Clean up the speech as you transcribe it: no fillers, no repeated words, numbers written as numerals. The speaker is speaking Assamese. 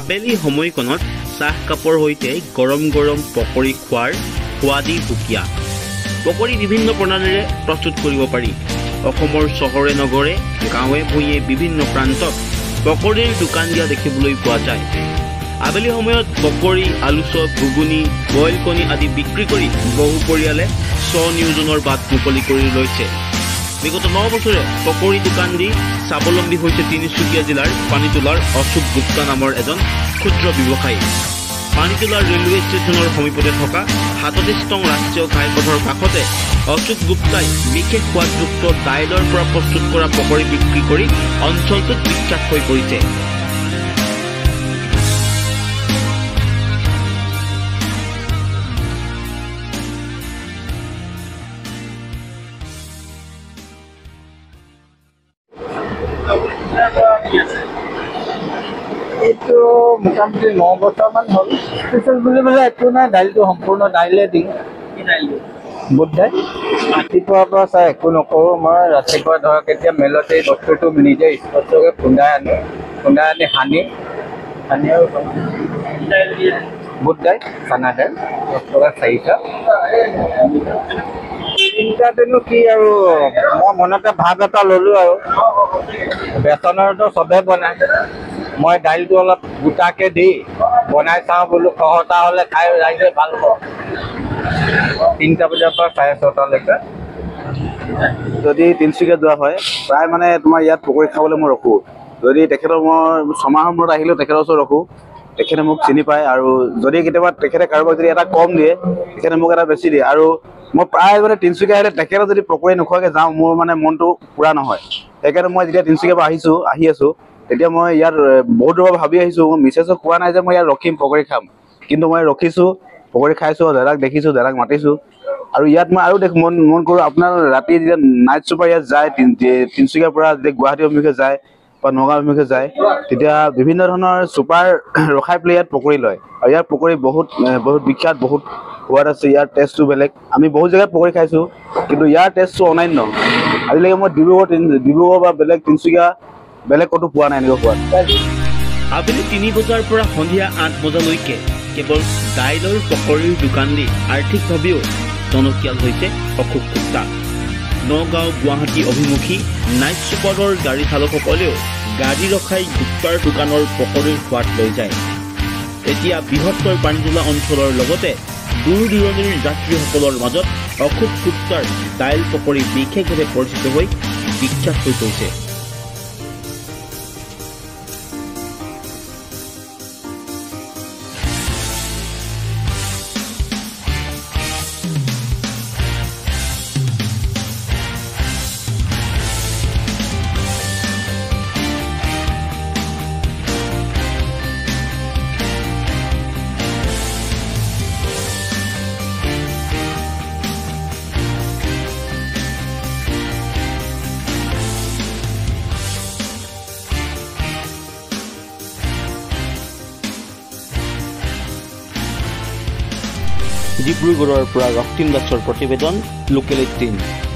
আবেলি সময়কণত চাহ কাপৰ সৈতে গৰম গৰম পকৰি খোৱাৰ সোৱাদী সুকীয়া। পকৰি বিভিন্ন প্ৰণালীৰে প্ৰস্তুত কৰিব পাৰি। অসমৰ চহৰে নগৰে গাঁৱে ভূঞে বিভিন্ন প্ৰান্তত পকৰিৰ দোকান দিয়া দেখিবলৈ পোৱা যায়। আবেলি সময়ত পকৰি, আলু চপ, ঘুগুনি, বইল কণী আদি বিক্ৰী কৰি বহু পৰিয়ালে স্বনিয়োজনৰ বাট মুকলি কৰি লৈছে। বিগত 9 বছৰে পকৰি দোকান দি স্বাৱলম্বী হৈছে তিনিচুকীয়া জিলাৰ পানীতোলাৰ অশোক গুপ্তা নামৰ এজন ক্ষুদ্ৰ ব্যৱসায়ী। পানীতোলাৰ ৰেলৱে ষ্টেচনৰ সমীপতে থকা 37 নং ৰাষ্ট্ৰীয় ঘাইপথৰ কাষতে অশোক গুপ্তাই বিশেষ সোৱাদযুক্ত দাইলৰ পৰা প্ৰস্তুত কৰা পকৰি বিক্ৰী কৰি অঞ্চলটোত বিখ্যাত হৈ পৰিছে। এইটো মোটামুটি 9 বছৰমান হ'ল। স্পেচিয়েল বুলিবলৈ একো নাই, দাইলটো সম্পূৰ্ণ দাইলে দিওঁ। কি দাইল? বুট দাইল। ৰাতিপুৱাৰ পৰা চাই একো নকৰোঁ মই। ৰাতিপুৱা ধৰক এতিয়া মেলতে এই বস্তুটো নিজে স্পষ্টকৈ খুন্দাই আনি সানি আৰু বুট দাইল, চানা দাইল 10 টকা 4টা। চিন্তাটোনো কি আৰু, মই মনতে ভাৱ এটা ল'লোঁ আৰু বেচনৰটো চবেই বনায়, মই দাইলটো অলপ গোটাকৈ দি বনাই চাওঁ বোলো। সহতা হ'লে খাই ৰাইজে ভাল পাওঁ। 3টা বজাৰ পৰা 6:30লৈকে। যদি তিনিচুকীয়া যোৱা হয় প্ৰায় মানে তোমাৰ ইয়াত পকৰি খাবলৈ মই ৰখোঁ। যদি তেখেতৰ মই 6 মাহৰ মূৰত আহিলেও তেখেতৰ ওচৰত ৰখোঁ, তেখেতে মোক চিনি পায়। আৰু যদি কেতিয়াবা তেখেতে কাৰোবাক যদি এটা কম দিয়ে, তেখেতে মোক এটা বেছি দিয়ে। আৰু মই প্ৰায় মানে তিনিচুকীয়া আহিলে তেখেতে যদি পকৰি নোখোৱাকৈ যাওঁ, মোৰ মানে মনটো পূৰা নহয়। সেইকাৰণে মই যেতিয়া তিনিচুকীয়াৰ পৰা আহি আছোঁ, তেতিয়া মই ইয়াত বহুত দূৰৰ পৰা ভাবি আহিছোঁ। মই মিছেছক কোৱা নাই যে মই ইয়াত ৰখিম পকৰি খাম, কিন্তু মই ৰখিছোঁ, পকৰি খাইছোঁ, দাদাক দেখিছোঁ, দাদাক মাতিছোঁ। আৰু ইয়াত মই আৰু মন কৰোঁ, আপোনাৰ ৰাতি যেতিয়া নাইট ছুপাৰ ইয়াত যায়, তিনিচুকীয়াৰ পৰা যেতিয়া গুৱাহাটী অভিমুখে যায় বা নগাঁও অভিমুখে যায়, তেতিয়া বিভিন্ন ধৰণৰ ছুপাৰ ৰখাই পেলাই ইয়াত পকৰি লয়। আৰু ইয়াৰ পকৰি বহুত বিখ্যাত, বহুত সোৱাদ আছে। ইয়াৰ টেষ্টটো বেলেগ। আমি বহুত জেগাত পকৰি খাইছোঁ, কিন্তু ইয়াৰ টেষ্টটো অনন্য। আজিলৈকে মই ডিব্ৰুগড় বা বেলেগ তিনিচুকীয়া বেলেগ ক'তো পোৱা নাই এনেকুৱা সোৱাদ। আবেলি 3 বজাৰ পৰা সন্ধিয়া 8 বজালৈকে কেৱল দাইলৰ পকৰিৰ দোকান দি আৰ্থিকভাৱেও জনকিয়াল হৈছে অশোক গুপ্তা। নগাঁও গুৱাহাটী অভিমুখী নাইট ছুপাৰৰ গাড়ী চালকসকলেও গাড়ী ৰখাই গুপ্তাৰ দোকানৰ পকৰিৰ সোৱাদ লৈ যায়। এতিয়া বৃহত্তৰ পানীতোলা অঞ্চলৰ লগতে দূৰ দূৰণিৰ যাত্ৰীসকলৰ মাজত অশোক গুপ্তাৰ দাইল পকৰি বিশেষভাৱে পৰিচিত হৈ বিখ্যাত হৈ পৰিছে। ডিব্ৰুগড়ৰ পৰা ৰক্তিম দাসৰ প্ৰতিবেদন, লোকেল 18।